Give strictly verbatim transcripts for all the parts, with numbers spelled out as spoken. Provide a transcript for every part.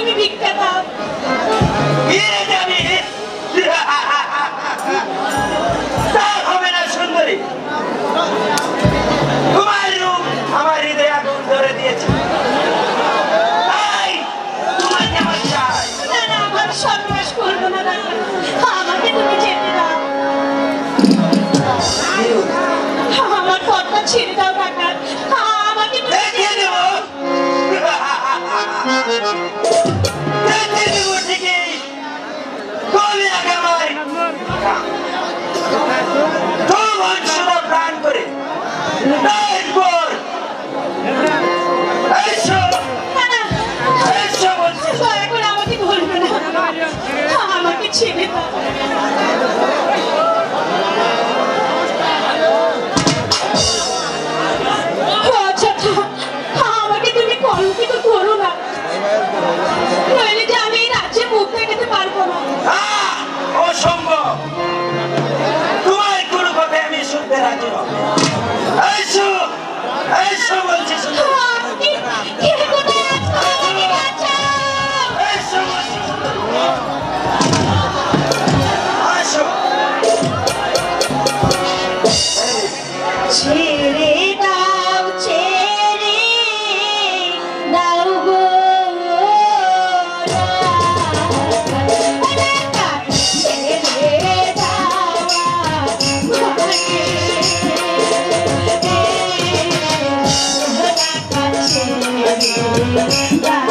তুমি ভিক্ষা দাও। ফিরে যাবি? তা হবে না সুন্দরী। তোমার রূপ আমার হৃদয়ে আগুন ধরে দিয়েছে। তাই তোমাকে আমার চাই। না না, আমার সর্বনাশ করবো না ডাক্তার, আমাকে তুমি যেতে দাও। আমার পথটা ছেড়ে দাও ডাক্তার, আমাকে তুমি দেখিয়ে দেব। দেখিয়ে দেব ঠিকই। তুমি আগে আমার তোমার শুধু প্রাণ করে তারপর এসো না না, এসো বলছি। দয়া করে আমাকে ধরবে না, আমাকে ছেড়ে দাও। আচ্ছা থাক, আমাকে তুমি কলঙ্কিত করো না, নইলে যে আমি এই রাজ্যে মুখ দেখাতে পারবো না। আহ, অসম্ভব। তোমার কোনো কথাই আমি শুনতে রাজি নই। এসো এসো বলছি শুনো। কি- কে কোথায় আছো? আমাকে বাঁচাও। এসো বলছি শুনো। আসো। ছেড়ে দাও, ছেড়ে দাও গো রাধা, ছেড়ে দাও আমাকে, রাধা ছেড়ে দাও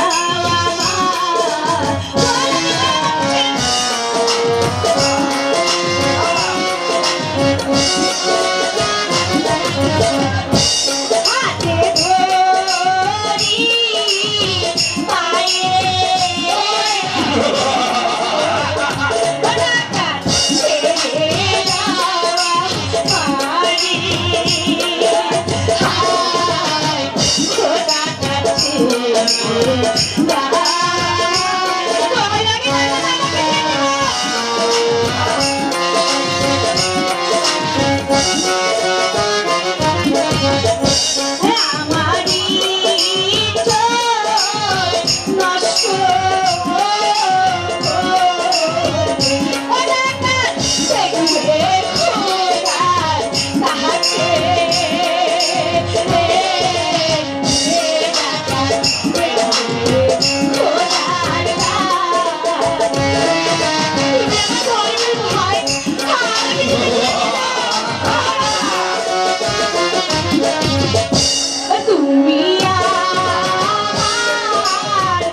হাতে ধরি পায়ে রাধা ছেড়ে দাও আমারে, হায় খোদা ছেড়ে দাও। ভয় লাগে না, আমাকে আমারি চোখ নষ্ট অনাকার দেখবে খোদার কাছে, খোদার তুমি আমার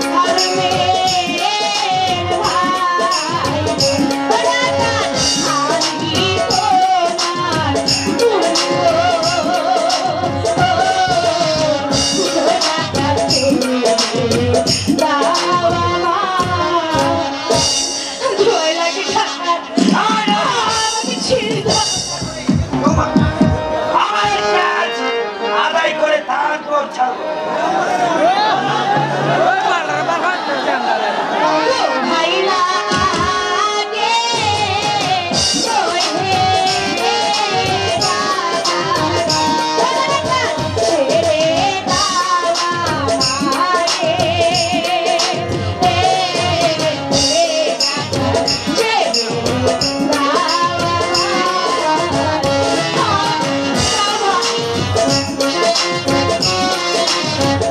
ধর্মের ভাই, রাধা আমি তোমার গুরু, রাধা ছেড়ে দাও আমায়। ভয় লাগে ডাক্তার, আমাকে ছেড়ে দাও। তোমার- আমার কাজ আদায় করে তারপর ছাড়বো। ভাই লাগে চোখে রাধা, ছেড়ে দাও আমারে, ছেড়ে দাও আমারে।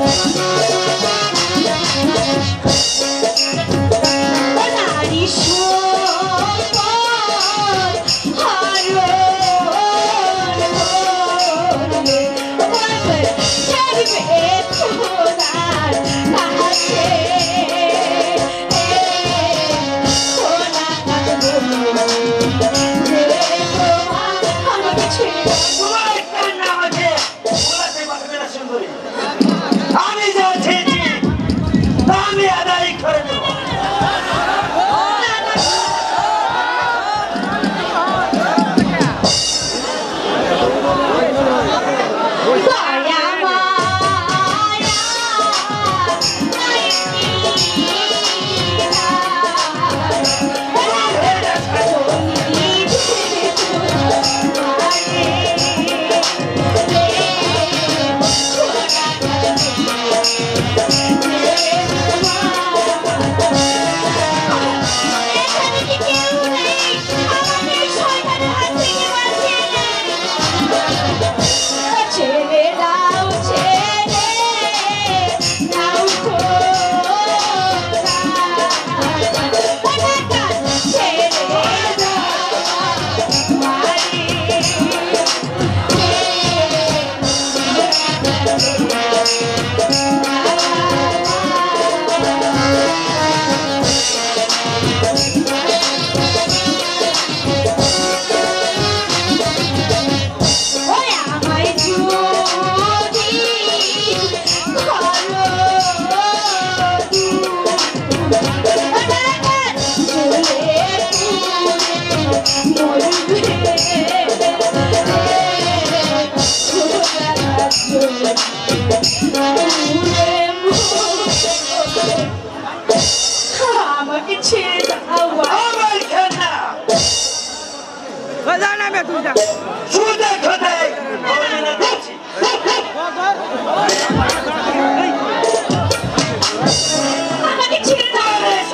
আমাকে ছেড়ে দাও আমার খানা জানা বে তুই যা সুদে খোদে আমি না দিচ্ছি আমাকে ছেড়ে দাও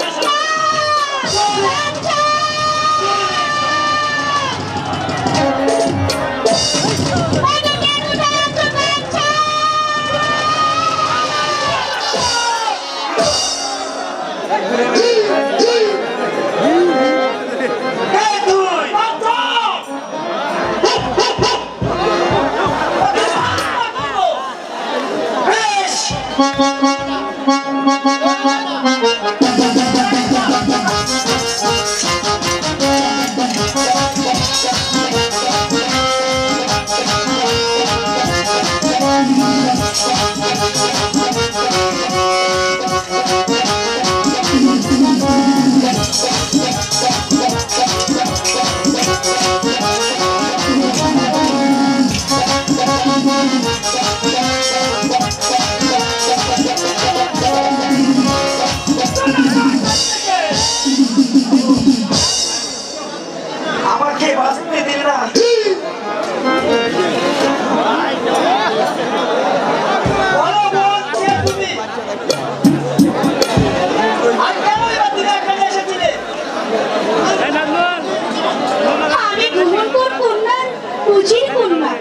আমাকে বাঁচতে দিলে না বলো বোন কে তুমি আর কেন এবার তুমি এখানে এসেছিলে আমি ভ্রমণকর কন্যার পুজির কন্যা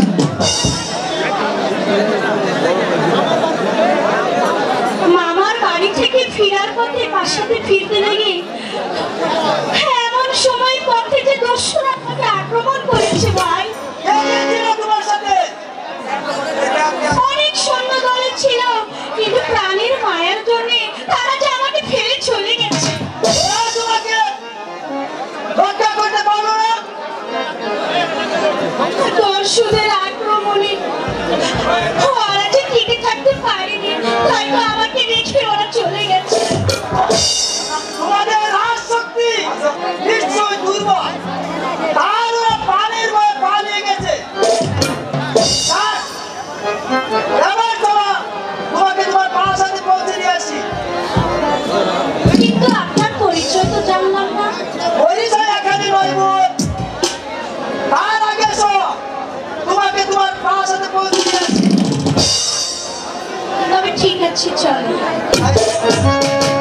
মামার বাড়ি থেকে ফেরার পথে বাসাতে ফিরতে লেগে এমন সময় পথে যে দস্যুরা আমাকে আক্রমণ করেছে ভাই। কে কে ছিল তোমার সাথে অনেক সৈন্য দলে ছিল কিন্তু প্রাণের মায়ের জন্য তারা যে আমাকে ফেলে চলে গেছে। ওরা তোমাকে রক্ষা করতে পারলো না দস্যুদের আক্রমণে ওরা যে টিকে থাকতে পারেনি তাই তো আমাকে রেখে ওরা চলে গেছে। তোমাদের রাজ শক্তি নিশ্চয় দুর্বল তার ওরা পানির ভয়ে পালিয়ে গেছে থাক, এবার চলো তোমাকে তোমার বাসাতে পৌঁছে দিয়ে আসি কিন্তু আপনার পরিচয় তো জানলাম না। পরিচয় এখানে নয় বোন তার আগে শোনো তোমাকে তোমার বাসাতে পৌঁছে দিয়ে আসি তবে ঠিক আছে চলো।